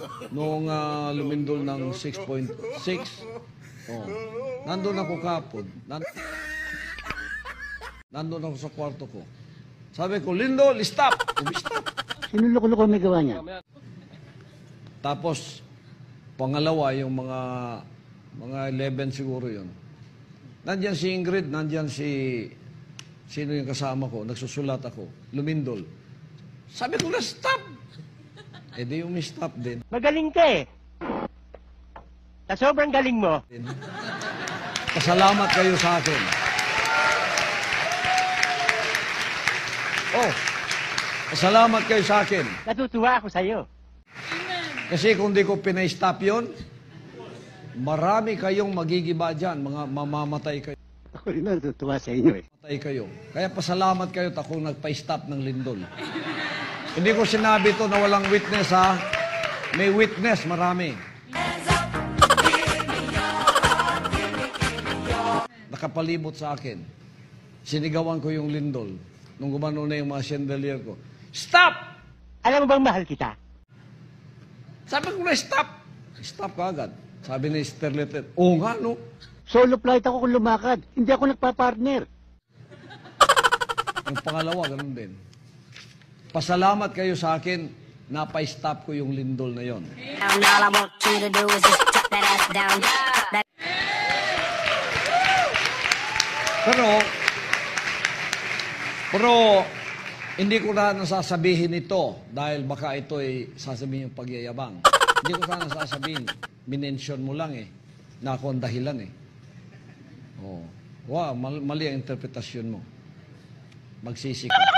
Noong lumindol ng 6.6. Oh. Nandun ako kapon. Nandun ako sa kwarto ko. Sabi ko, Lindol, stop! Stop! Sinuloko-loko may gawa niya. Tapos, pangalawa, yung mga 11 siguro yun. Nandyan si Ingrid, nandyan sino yung kasama ko, nagsusulat ako, lumindol. Sabi ko na, stop! Eh di yung stop din. Magaling ka eh. Sa sobrang galing mo. Pasalamat kayo sa akin. Oh, pasalamat kayo sa akin. Natutuwa ako sa'yo. Kasi kung di ko pinay-stop yun, marami kayong magigiba dyan, mga mamamatay kayo. Ako rin natutuwa sa inyo eh. Matay kayo. Kaya pasalamat kayo at ako nagpa-stop ng lindol. Hindi ko sinabi to na walang witness ha. May witness, marami. Nakapalibot sa akin. Sinigawan ko yung lindol. Nung gumano na yung mga chandelier ko. Stop! Alam mo bang mahal kita? Sabi ko na stop. Stop ka agad. Sabi ni Sterlet, oo nga no. Solo flight ako kung lumakad. Hindi ako nagpa-partner. Yung pangalawa, ganun din. Pasalamat kayo sa akin, napa-stop ko yung lindol na yon. Pero, hindi ko na nasasabihin ito dahil baka ito ay sasabihin yung pagyayabang. Hindi ko na nasasabihin. Minention mo lang eh, na ako ang dahilan eh. Oh. Wow, mali ang interpretasyon mo. Magsisi ka.